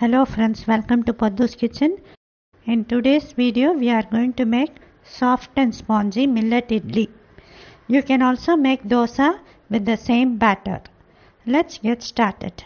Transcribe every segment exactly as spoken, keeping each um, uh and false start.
Hello friends, welcome to Paddu's Kitchen. In today's video we are going to make soft and spongy millet idli. You can also make dosa with the same batter. Let's get started.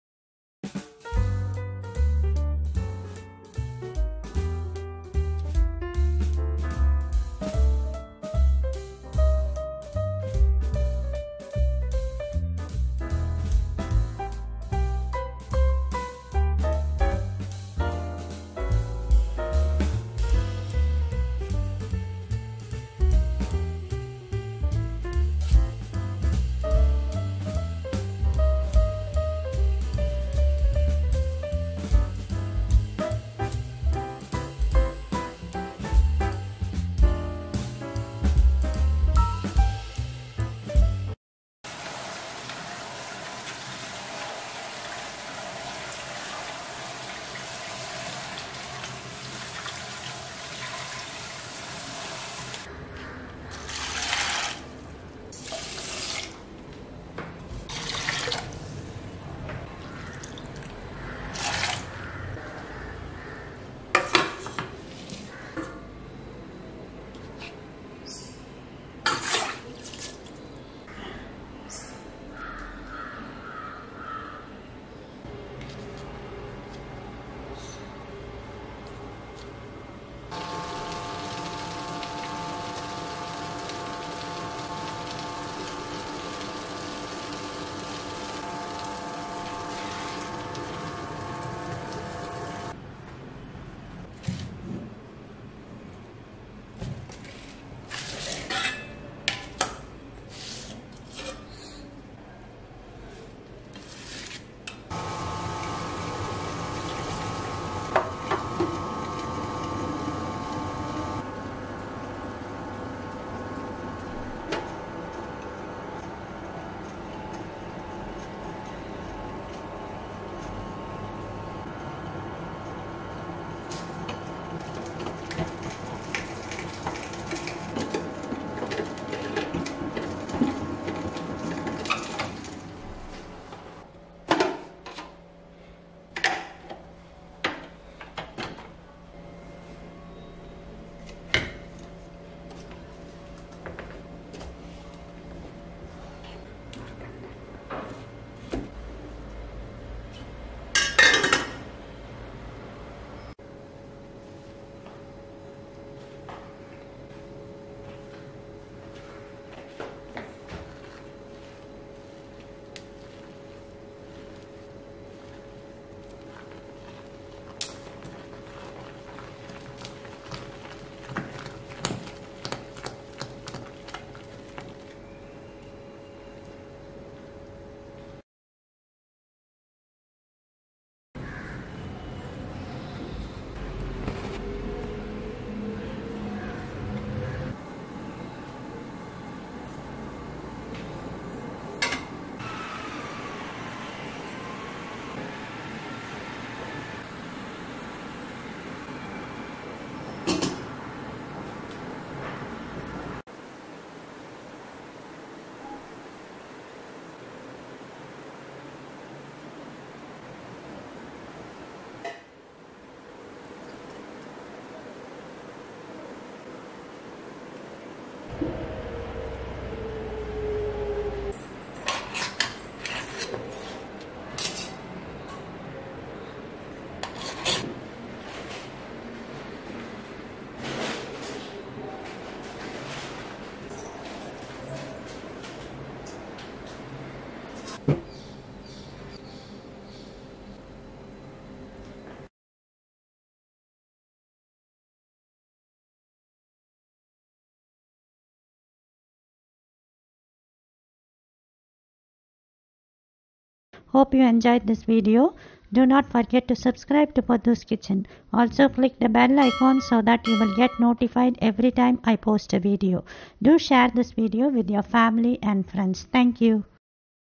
Hope you enjoyed this video. Do not forget to subscribe to Paddu's Kitchen. Also click the bell icon so that you will get notified every time I post a video. Do share this video with your family and friends. Thank you.